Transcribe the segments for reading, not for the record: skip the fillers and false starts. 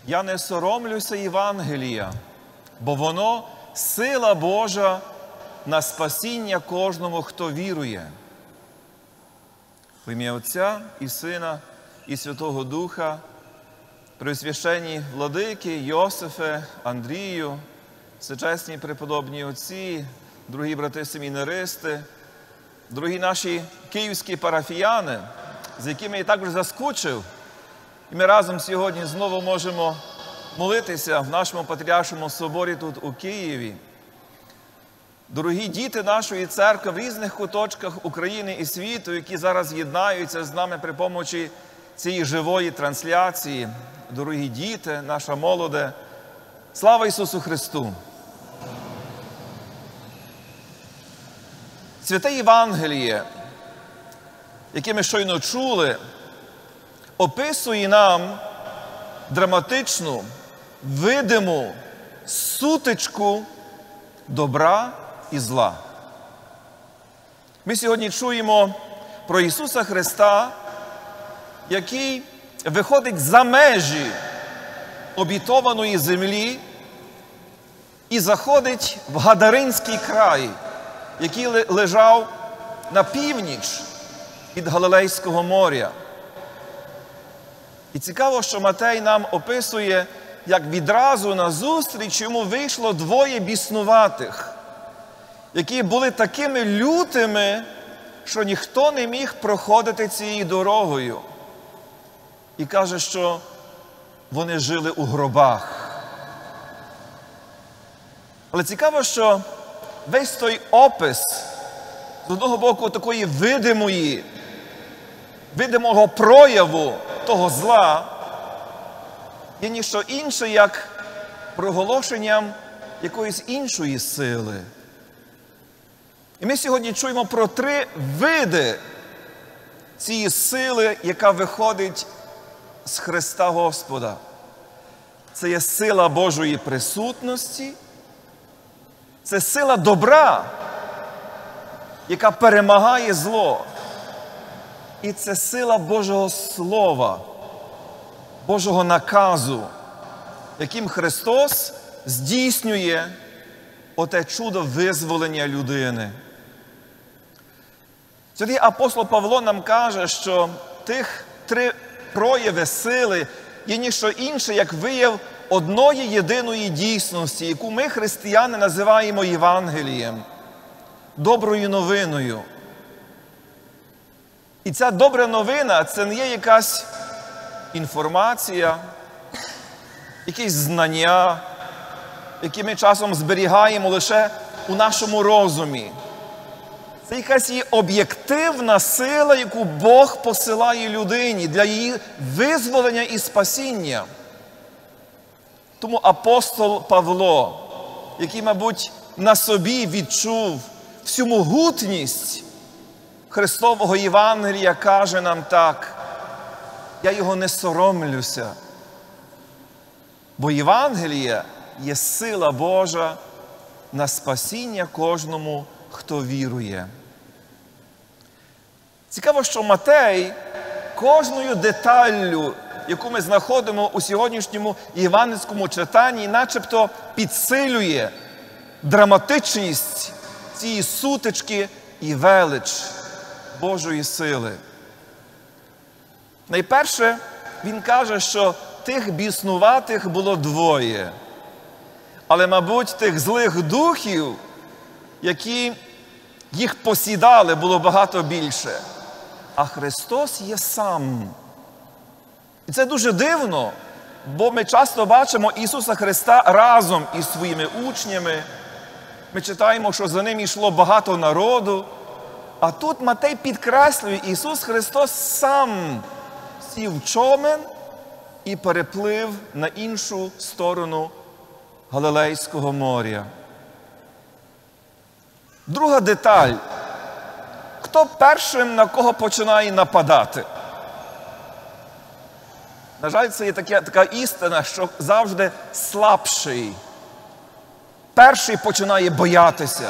Я не соромлюся Євангелія, бо воно сила Божа на спасіння кожному, хто вірує. В ім'я Отця і Сина і Святого Духа, Преосвященні владики, Йосифе, Андрію, всечесні преподобні отці, дорогі брати семінаристи, дорогі наші київські парафіяни, з якими я також заскучив, і ми разом сьогодні знову можемо молитися в нашому Патріаршому соборі тут у Києві. Дорогі діти нашої церкви в різних куточках України і світу, які зараз єднаються з нами при помочі цієї живої трансляції. Дорогі діти, наша молоде, слава Ісусу Христу! Святе Євангеліє, яке ми щойно чули, описує нам драматичну, видиму сутичку добра і зла. Ми сьогодні чуємо про Ісуса Христа, який виходить за межі обітованої землі і заходить в Гадаринський край, який лежав на північ від Галилейського моря. І цікаво, що Матей нам описує, як відразу назустріч йому вийшло двоє біснуватих, які були такими лютими, що ніхто не міг проходити цією дорогою. І каже, що вони жили у гробах. Але цікаво, що весь той опис, з одного боку, такої видимого прояву того зла, є ніщо інше, як проголошенням якоїсь іншої сили. І ми сьогодні чуємо про три види цієї сили, яка виходить з Христа Господа. Це є сила Божої присутності, це сила добра, яка перемагає зло. І це сила Божого Слова, Божого наказу, яким Христос здійснює оте чудо визволення людини. Святий апостол Павло нам каже, що тих три прояви сили є ніщо інше, як вияв одної єдиної дійсності, яку ми, християни, називаємо Євангелієм, доброю новиною. І ця добра новина – це не є якась інформація, якісь знання, які ми часом зберігаємо лише у нашому розумі. Це якась є об'єктивна сила, яку Бог посилає людині для її визволення і спасіння. Тому апостол Павло, який, мабуть, на собі відчув всю могутність Христового Євангелія, каже нам так: я його не соромлюся, бо Євангеліє є сила Божа на спасіння кожному, хто вірує. Цікаво, що Матей кожною деталлю, яку ми знаходимо у сьогоднішньому євангельському читанні, начебто підсилює драматичність цієї сутички і велич Божої сили. Найперше, він каже, що тих біснуватих було двоє. Але, мабуть, тих злих духів, які їх посідали, було багато більше. А Христос є сам. І це дуже дивно, бо ми часто бачимо Ісуса Христа разом із своїми учнями. Ми читаємо, що за ним йшло багато народу. А тут Матей підкреслює, Ісус Христос сам сів в човен і переплив на іншу сторону Галилейського моря. Друга деталь. Хто першим на кого починає нападати? На жаль, це є така істина, що завжди слабший перший починає боятися.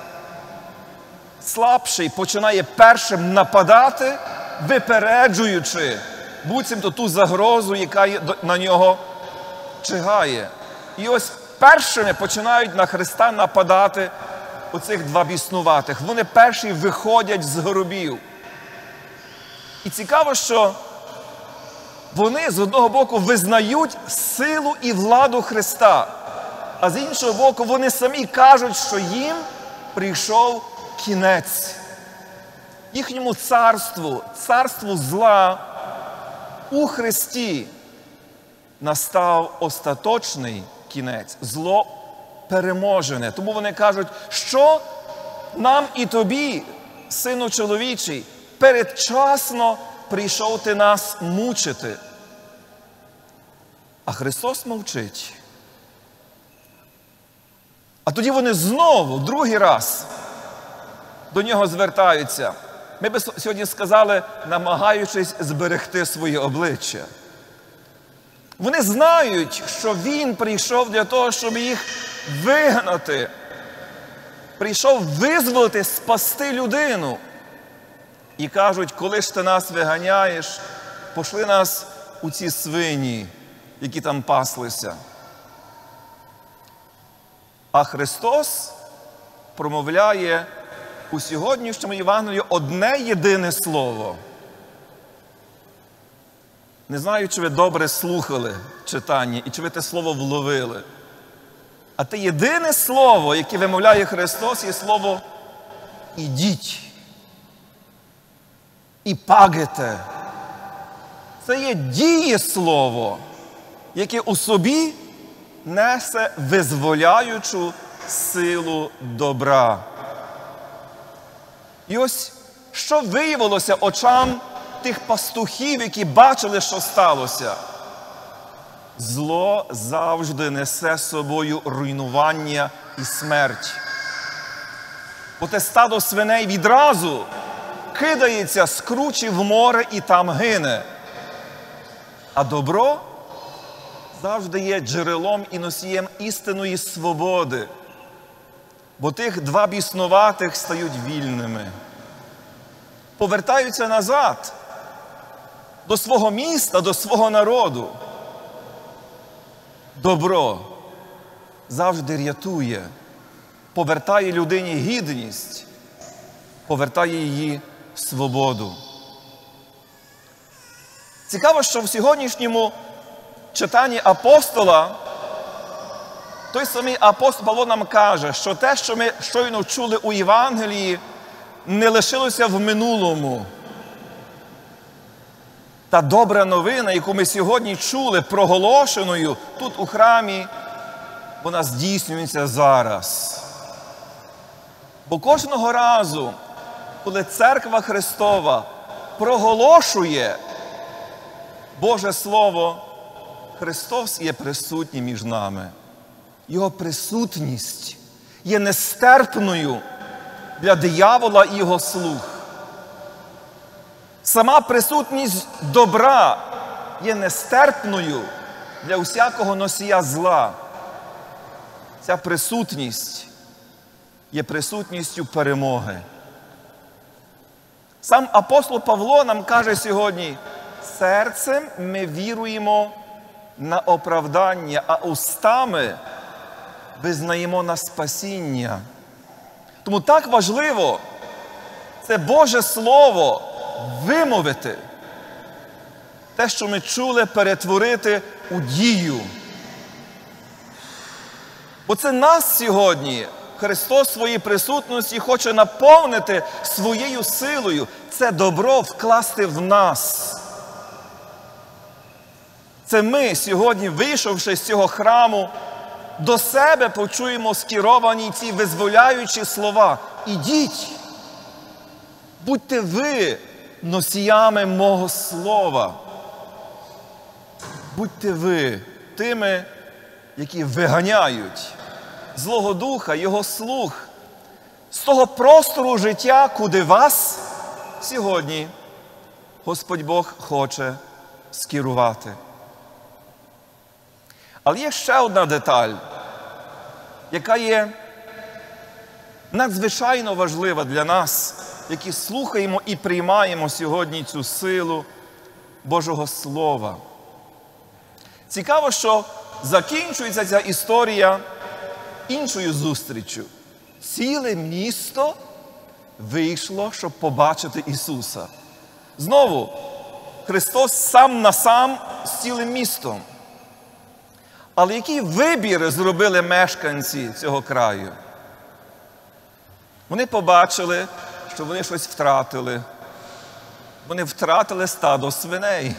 Слабший починає першим нападати, випереджуючи буцімто ту загрозу, яка на нього чигає. І ось першими починають на Христа нападати оцих два біснуватих. Вони перші виходять з гробів. І цікаво, що вони з одного боку визнають силу і владу Христа, а з іншого боку вони самі кажуть, що їм прийшов кінець. Їхньому царству, царству зла у Христі настав остаточний кінець. Зло переможене. Тому вони кажуть, що нам і тобі, Сину чоловічий, передчасно прийшов ти нас мучити. А Христос мовчить. А тоді вони знову, другий раз, до нього звертаються. Ми би сьогодні сказали, намагаючись зберегти своє обличчя. Вони знають, що Він прийшов для того, щоб їх вигнати. Прийшов визволити, спасти людину. І кажуть, коли ж ти нас виганяєш, пошли нас у ці свині, які там паслися. А Христос промовляє у сьогоднішньому Євангелії одне єдине слово. Не знаю, чи ви добре слухали читання і чи ви те слово вловили. А те єдине слово, яке вимовляє Христос, є слово «ідіть». І пагете. Це є дієслово, яке у собі несе визволяючу силу добра. І ось, що виявилося очам тих пастухів, які бачили, що сталося? Зло завжди несе з собою руйнування і смерть. Бо те стадо свиней відразу кидається з кручі в море і там гине. А добро завжди є джерелом і носієм істинної свободи. Бо тих два біснуватих стають вільними. Повертаються назад до свого міста, до свого народу. Добро завжди рятує, повертає людині гідність, повертає її свободу. Цікаво, що в сьогоднішньому читанні апостола той самий апостол Павло нам каже, що те, що ми щойно чули у Євангелії, не лишилося в минулому. Та добра новина, яку ми сьогодні чули, проголошеною тут у храмі, вона здійснюється зараз. Бо кожного разу, коли Церква Христова проголошує Боже Слово, Христос є присутній між нами. Його присутність є нестерпною для диявола і його слуг. Сама присутність добра є нестерпною для усякого носія зла. Ця присутність є присутністю перемоги. Сам апостол Павло нам каже сьогодні, серцем ми віруємо на оправдання, а устами визнаємо на спасіння. Тому так важливо це Боже Слово вимовити. Те, що ми чули, перетворити у дію. Бо це нас сьогодні Христос своїй присутності хоче наповнити своєю силою. Це добро вкласти в нас. Це ми сьогодні, вийшовши з цього храму, до себе почуємо скеровані ці визволяючі слова. Ідіть, будьте ви носіями мого слова. Будьте ви тими, які виганяють Злого Духа, Його слуг з того простору життя, куди вас сьогодні Господь Бог хоче скерувати. Але є ще одна деталь, яка є надзвичайно важлива для нас, які слухаємо і приймаємо сьогодні цю силу Божого Слова. Цікаво, що закінчується ця історія іншою зустріччю. Ціле місто вийшло, щоб побачити Ісуса. Знову, Христос сам на сам з цілим містом. Але який вибір зробили мешканці цього краю? Вони побачили, що вони щось втратили. Вони втратили стадо свиней,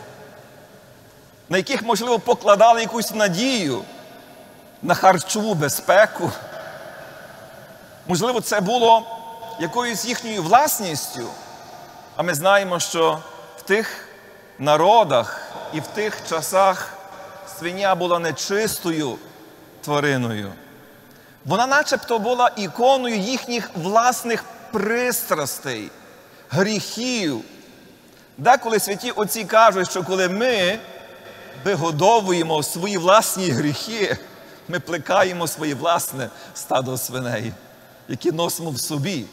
на яких, можливо, покладали якусь надію на харчову безпеку. Можливо, це було якоюсь їхньою власністю. А ми знаємо, що в тих народах і в тих часах свиня була нечистою твариною. Вона начебто була іконою їхніх власних пристрастей, гріхів. Деколи святі отці кажуть, що коли ми вигодовуємо свої власні гріхи, ми плекаємо своє власне стадо свиней, які носимо в собі.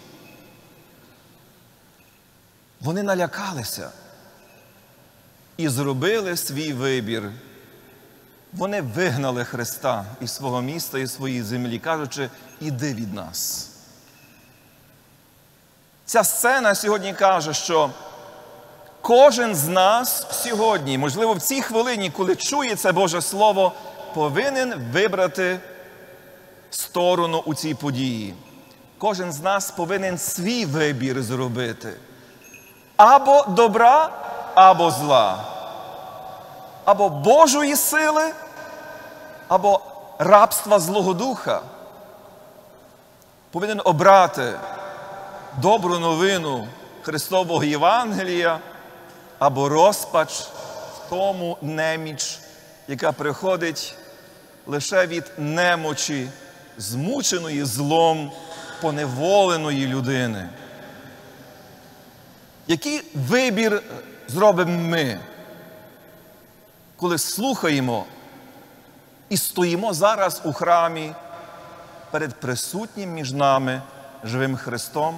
Вони налякалися і зробили свій вибір. Вони вигнали Христа із свого міста і своєї землі, кажучи, іди від нас. Ця сцена сьогодні каже, що кожен з нас сьогодні, можливо, в цій хвилині, коли чує це Боже Слово, повинен вибрати сторону у цій події. Кожен з нас повинен свій вибір зробити. Або добра, або зла. Або Божої сили, або рабства Злого Духа. Повинен обрати добру новину Христового Євангелія, або розпач в тому неміч, яка приходить лише від немочі, змученої злом, поневоленої людини. Який вибір зробимо ми, коли слухаємо і стоїмо зараз у храмі перед присутнім між нами живим Христом?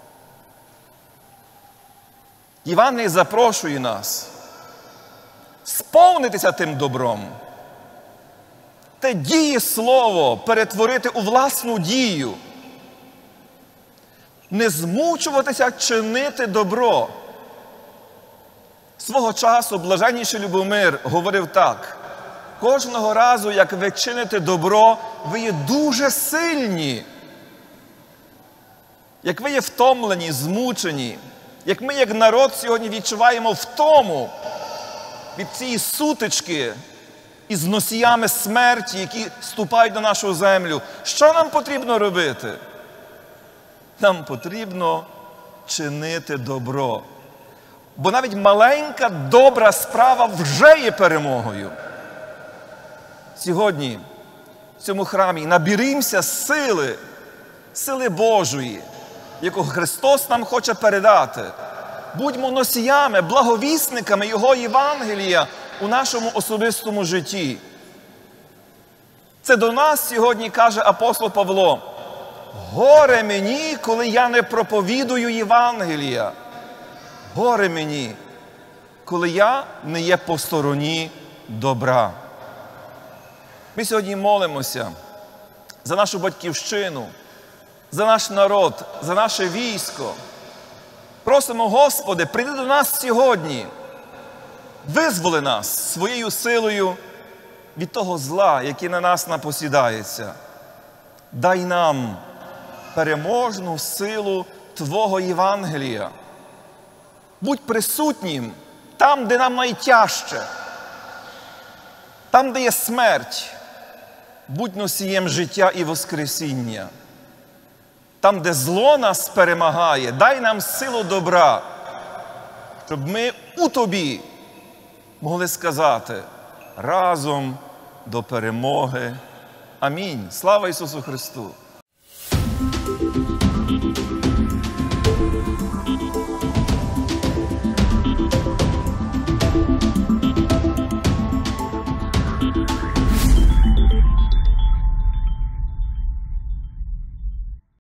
Євангеліє запрошує нас сповнитися тим добром, те дієслово перетворити у власну дію, не змучуватися чинити добро. Свого часу блаженніший Любомир говорив так: кожного разу, як ви чините добро, ви є дуже сильні. Як ви є втомлені, змучені, як ми, як народ, сьогодні відчуваємо втому від цієї сутички із носіями смерті, які ступають на нашу землю, що нам потрібно робити? Нам потрібно чинити добро. Бо навіть маленька добра справа вже є перемогою. Сьогодні в цьому храмі наберімося сили Божої, яку Христос нам хоче передати. Будьмо носіями, благовісниками Його Євангелія у нашому особистому житті. Це до нас сьогодні каже апостол Павло: горе мені, коли я не проповідую Євангелія. Горе мені, коли я не є по стороні добра. Ми сьогодні молимося за нашу батьківщину, за наш народ, за наше військо. Просимо, Господи, прийди до нас сьогодні. Визволи нас своєю силою від того зла, яке на нас напосідається. Дай нам переможну силу Твого Євангелія. Будь присутнім там, де нам найтяжче, там, де є смерть. Будь носієм життя і воскресіння. Там, де зло нас перемагає, дай нам силу добра, щоб ми у Тобі могли сказати: разом до перемоги. Амінь. Слава Ісусу Христу!